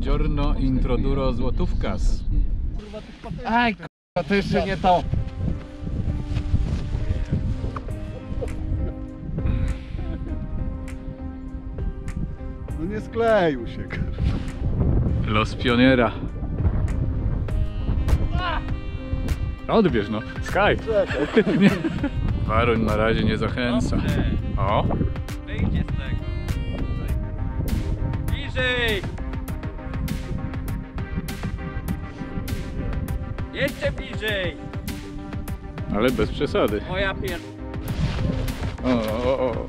Giorno introduro złotówkas. Aj, k***a, to jeszcze nie to. No nie skleił się. Los pioniera. Odbierz no, Sky. Nie. Waruń na razie nie zachęca. O. Wyjdzie z tego. Bliżej! Jeszcze bliżej! Ale bez przesady. Moja pier... O.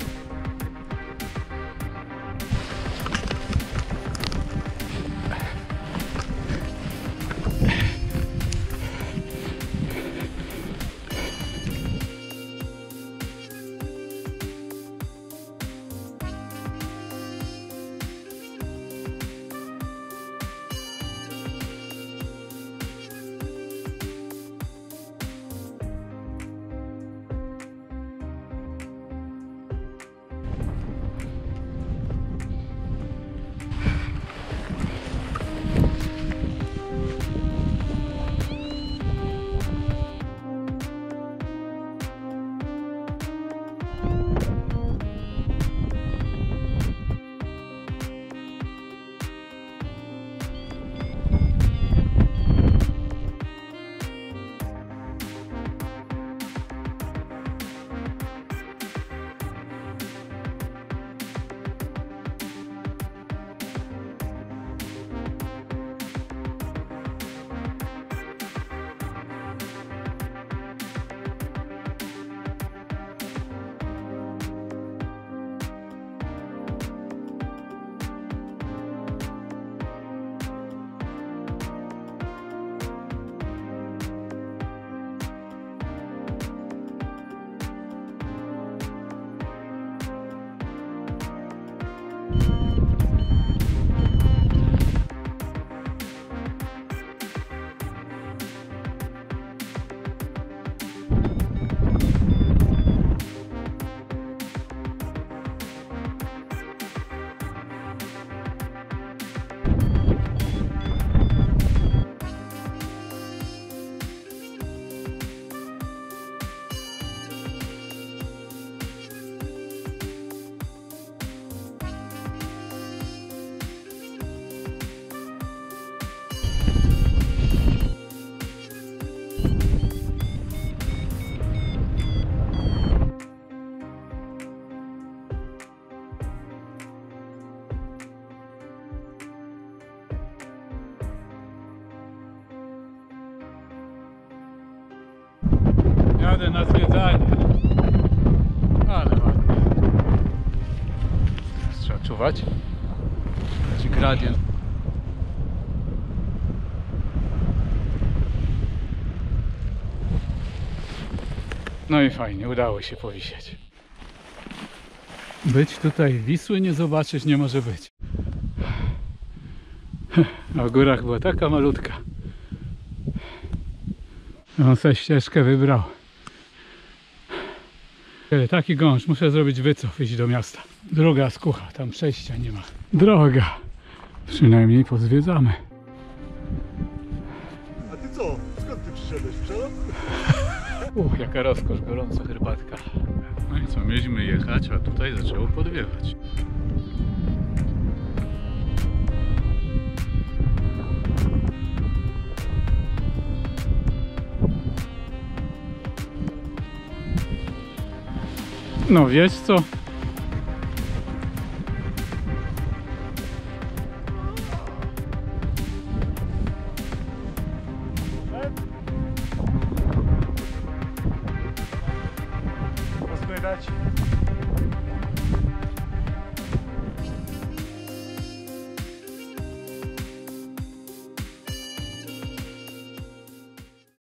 Jadę na zwiedzanie. Ale ładnie. Teraz trzeba czuwać. Czy gradient. No i fajnie, udało się powisieć. Być tutaj Wisły nie zobaczyć nie może być. A w górach była taka malutka. On sobie ścieżkę wybrał. Taki gąszcz, muszę zrobić wycofy, iść do miasta. Droga skucha, tam przejścia nie ma. Droga. Przynajmniej pozwiedzamy. A ty co? Skąd ty przyszedłeś? Wczoraj? Jaka rozkosz, gorąca herbatka. No i co, mieliśmy jechać, a tutaj zaczęło podwiewać. No wiesz co? Rozglądać.